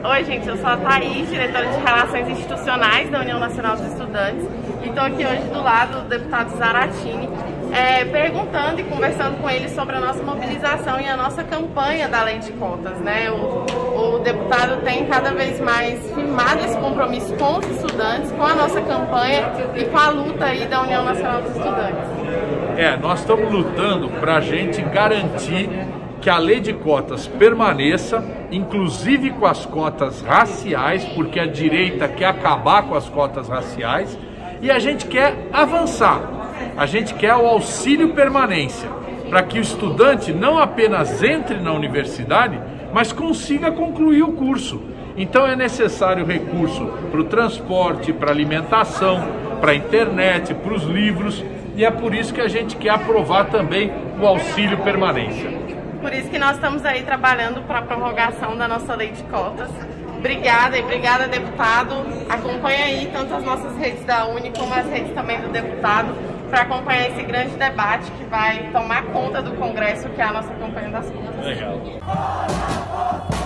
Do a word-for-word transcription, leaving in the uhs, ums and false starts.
Oi, gente, eu sou a Thaís, diretora de Relações Institucionais da União Nacional dos Estudantes, e estou aqui hoje do lado do deputado Zaratini, é, perguntando e conversando com ele sobre a nossa mobilização e a nossa campanha da Lei de Cotas, né? O, o deputado tem cada vez mais firmado esse compromisso com os estudantes, com a nossa campanha e com a luta aí da União Nacional dos Estudantes. É, nós estamos lutando para a gente garantir que a lei de cotas permaneça, inclusive com as cotas raciais, porque a direita quer acabar com as cotas raciais, e a gente quer avançar, a gente quer o auxílio permanência, para que o estudante não apenas entre na universidade, mas consiga concluir o curso. Então é necessário recurso para o transporte, para a alimentação, para a internet, para os livros, e é por isso que a gente quer aprovar também o auxílio permanência. Por isso que nós estamos aí trabalhando para a prorrogação da nossa lei de cotas. Obrigada e obrigada, deputado. Acompanhe aí tanto as nossas redes da Uni como as redes também do deputado para acompanhar esse grande debate que vai tomar conta do Congresso, que é a nossa campanha das cotas. Legal.